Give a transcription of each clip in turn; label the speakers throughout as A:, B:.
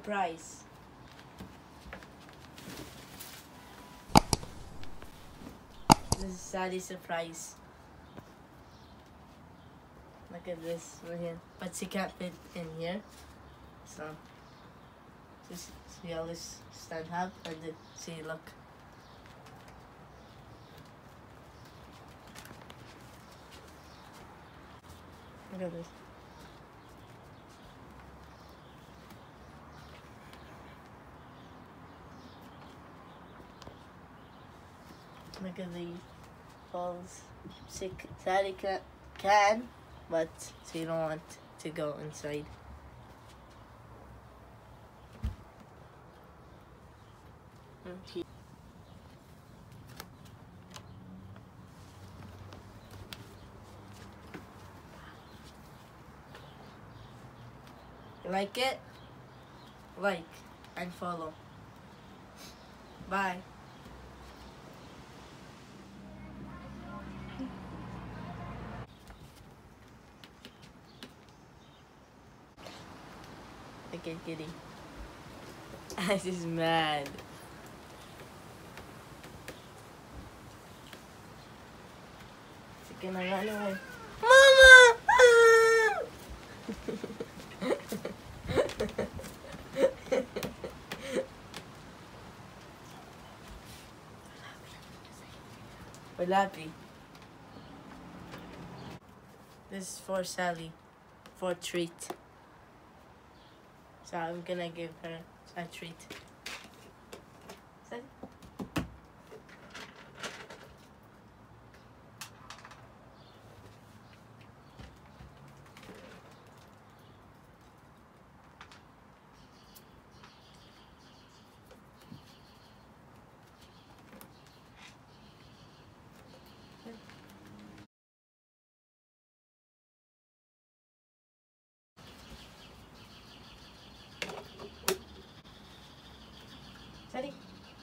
A: surprise. This is Sally's surprise. Look at this right here. But she can't fit in here. So just see how this stand up and then see, look. Look at this. Look at these balls. Sally can, but she don't want to go inside. You like it? Like and follow. Bye. Look at Kitty. She's mad. She's gonna run away. Mama! We're happy. This is for Sally, for a treat. So I'm gonna give her a treat. Sally? Sally?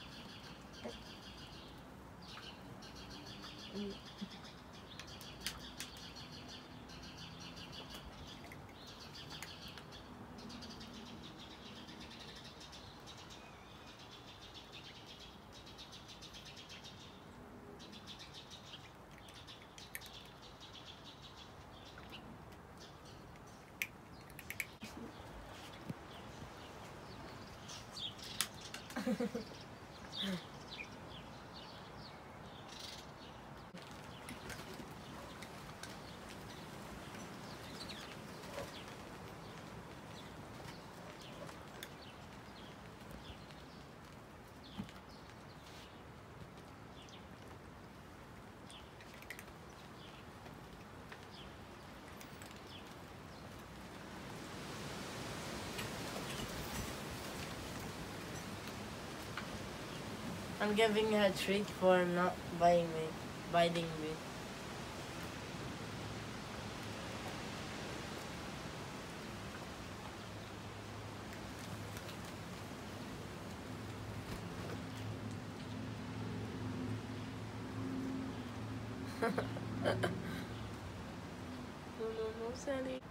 A: I'm giving her a treat for not biting me. No, Sally.